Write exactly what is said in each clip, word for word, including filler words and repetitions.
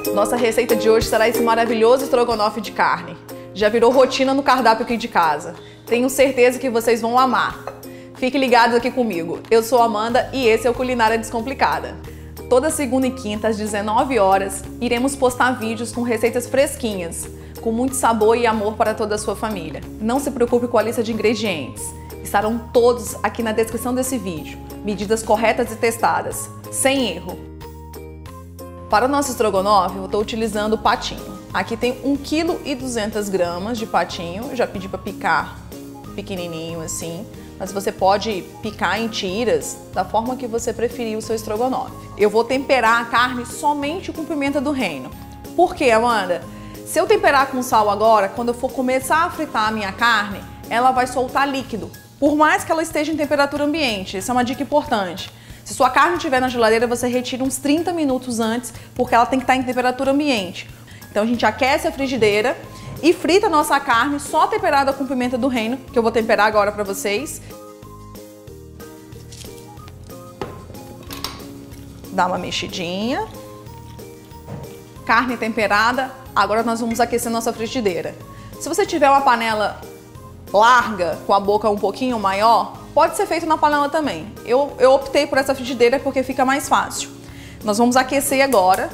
Nossa receita de hoje será esse maravilhoso estrogonofe de carne. Já virou rotina no cardápio aqui de casa. Tenho certeza que vocês vão amar. Fiquem ligados aqui comigo. Eu sou a Amanda e esse é o Culinária Descomplicada. Toda segunda e quinta às dezenove horas, iremos postar vídeos com receitas fresquinhas, com muito sabor e amor para toda a sua família. Não se preocupe com a lista de ingredientes. Estarão todos aqui na descrição desse vídeo. Medidas corretas e testadas, sem erro. Para o nosso estrogonofe, eu estou utilizando o patinho. Aqui tem um vírgula duzentos gramas de patinho. Eu já pedi para picar pequenininho assim, mas você pode picar em tiras da forma que você preferir o seu estrogonofe. Eu vou temperar a carne somente com pimenta do reino. Por quê, Amanda? Se eu temperar com sal agora, quando eu for começar a fritar a minha carne, ela vai soltar líquido, por mais que ela esteja em temperatura ambiente. Essa é uma dica importante. Se sua carne estiver na geladeira, você retira uns trinta minutos antes, porque ela tem que estar em temperatura ambiente. Então a gente aquece a frigideira e frita a nossa carne só temperada com pimenta do reino, que eu vou temperar agora para vocês. Dá uma mexidinha. Carne temperada. Agora nós vamos aquecer nossa frigideira. Se você tiver uma panela larga, com a boca um pouquinho maior, pode ser feito na panela também. Eu, eu optei por essa frigideira porque fica mais fácil. Nós vamos aquecer agora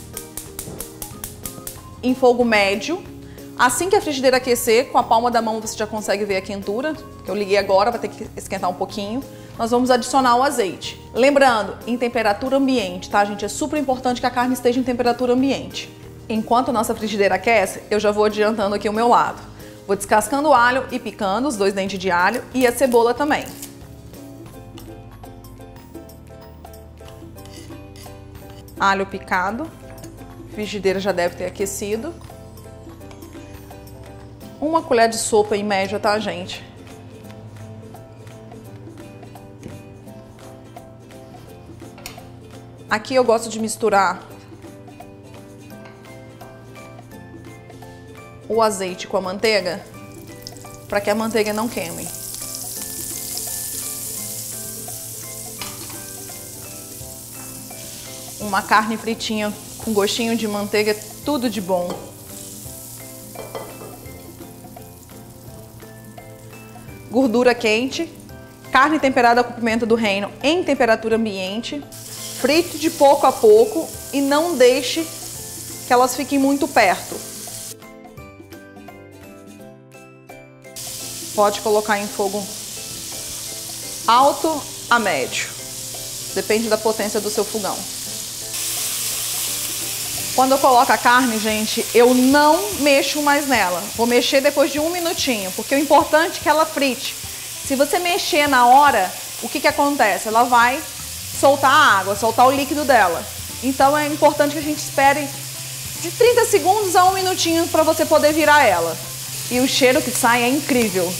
em fogo médio. Assim que a frigideira aquecer, com a palma da mão você já consegue ver a quentura, que eu liguei agora, vai ter que esquentar um pouquinho. Nós vamos adicionar o azeite. Lembrando, em temperatura ambiente, tá, gente? É super importante que a carne esteja em temperatura ambiente. Enquanto a nossa frigideira aquece, eu já vou adiantando aqui o meu lado. Vou descascando o alho e picando os dois dentes de alho e a cebola também. Alho picado. A frigideira já deve ter aquecido. Uma colher de sopa em média, tá, gente? Aqui eu gosto de misturar o azeite com a manteiga, para que a manteiga não queime. Uma carne fritinha com gostinho de manteiga é tudo de bom. Gordura quente, carne temperada com pimenta do reino em temperatura ambiente. Frite de pouco a pouco e não deixe que elas fiquem muito perto. Pode colocar em fogo alto a médio. Depende da potência do seu fogão. Quando eu coloco a carne, gente, eu não mexo mais nela. Vou mexer depois de um minutinho, porque o importante é que ela frite. Se você mexer na hora, o que que acontece? Ela vai soltar a água, soltar o líquido dela. Então é importante que a gente espere de trinta segundos a um minutinho para você poder virar ela. E o cheiro que sai é incrível.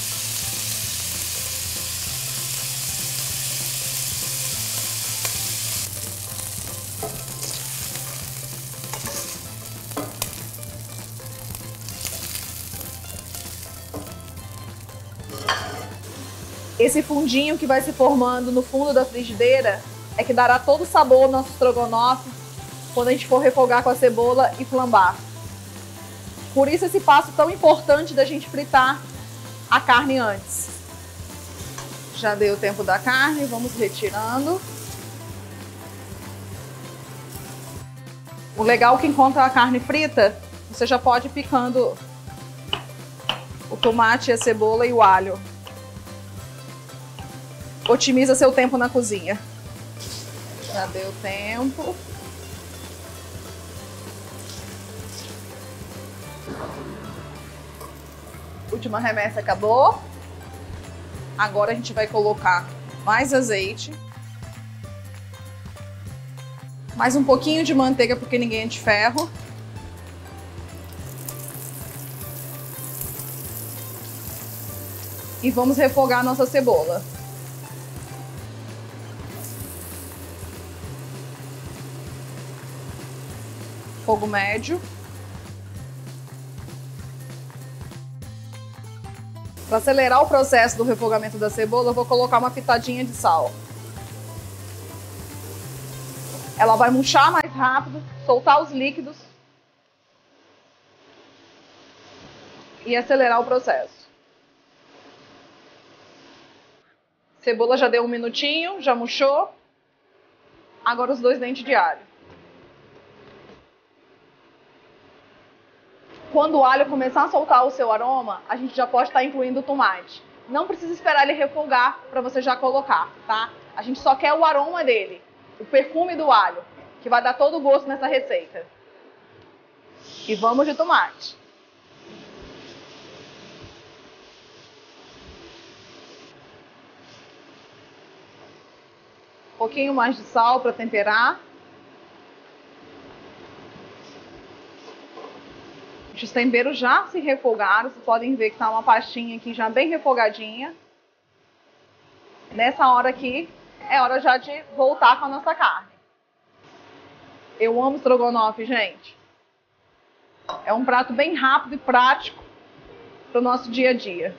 Esse fundinho que vai se formando no fundo da frigideira é que dará todo o sabor ao nosso estrogonofe quando a gente for refogar com a cebola e flambar. Por isso esse passo tão importante da gente fritar a carne antes. Já deu o tempo da carne, vamos retirando. O legal é que enquanto a carne frita, você já pode ir picando o tomate, a cebola e o alho. Otimiza seu tempo na cozinha. Já deu tempo. Última remessa acabou. Agora a gente vai colocar mais azeite. Mais um pouquinho de manteiga, porque ninguém é de ferro. E vamos refogar a nossa cebola. Fogo médio. Para acelerar o processo do refogamento da cebola, eu vou colocar uma pitadinha de sal. Ela vai murchar mais rápido, soltar os líquidos e acelerar o processo. Cebola já deu um minutinho, já murchou. Agora os dois dentes de alho. Quando o alho começar a soltar o seu aroma, a gente já pode estar incluindo o tomate. Não precisa esperar ele refogar para você já colocar, tá? A gente só quer o aroma dele, o perfume do alho, que vai dar todo o gosto nessa receita. E vamos de tomate. Um pouquinho mais de sal para temperar. Os temperos já se refogaram, vocês podem ver que tá uma pastinha aqui já bem refogadinha. Nessa hora aqui, é hora já de voltar com a nossa carne. Eu amo estrogonofe, gente. É um prato bem rápido e prático para o nosso dia a dia.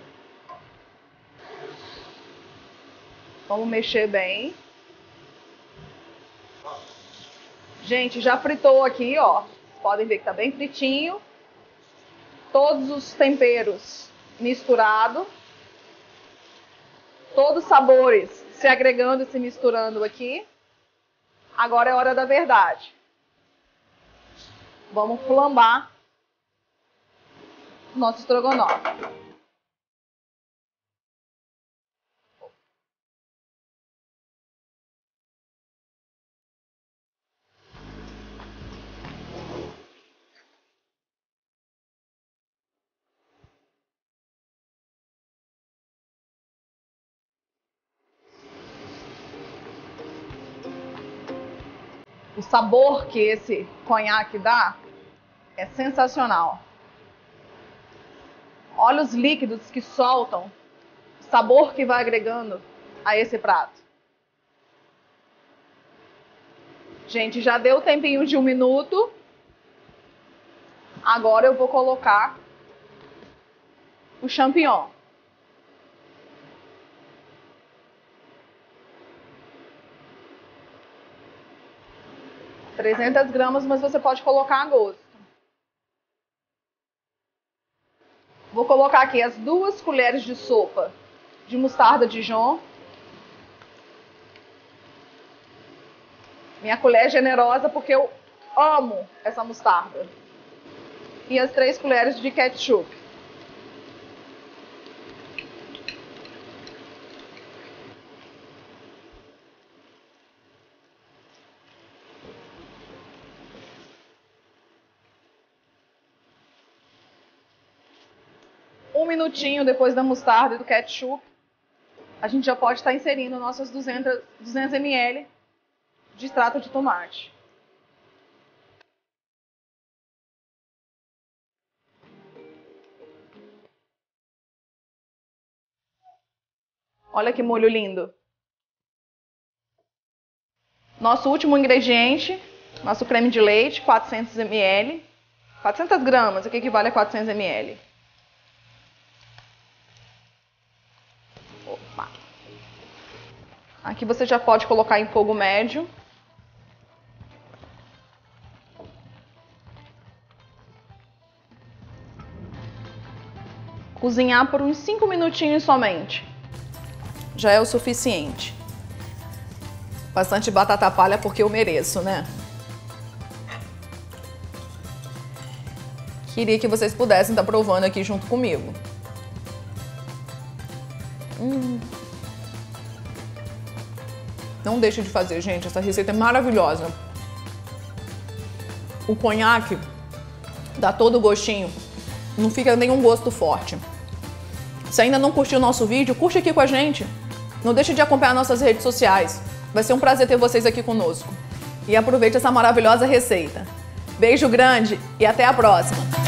Vamos mexer bem. Gente, já fritou aqui, ó. Vocês podem ver que tá bem fritinho. Todos os temperos misturados. Todos os sabores se agregando e se misturando aqui. Agora é hora da verdade. Vamos flambar o nosso estrogonofe. O sabor que esse conhaque dá é sensacional. Olha os líquidos que soltam, o sabor que vai agregando a esse prato. Gente, já deu o tempinho de um minuto. Agora eu vou colocar o champignon. trezentas gramas, mas você pode colocar a gosto. Vou colocar aqui as duas colheres de sopa de mostarda Dijon. Minha colher é generosa porque eu amo essa mostarda. E as três colheres de ketchup. Um minutinho depois da mostarda e do ketchup, a gente já pode estar inserindo nossas duzentos mililitros de extrato de tomate. Olha que molho lindo. Nosso último ingrediente, nosso creme de leite, quatrocentos mililitros. quatrocentas gramas, o que equivale a quatrocentos mililitros. Opa. Aqui você já pode colocar em fogo médio. Cozinhar por uns cinco minutinhos somente. Já é o suficiente. Bastante batata palha porque eu mereço, né? Queria que vocês pudessem estar provando aqui junto comigo. Hum. Não deixe de fazer, gente. Essa receita é maravilhosa. O conhaque dá todo o gostinho. Não fica nenhum gosto forte. Se ainda não curtiu o nosso vídeo, curte aqui com a gente. Não deixe de acompanhar nossas redes sociais. Vai ser um prazer ter vocês aqui conosco. E aproveite essa maravilhosa receita. Beijo grande e até a próxima!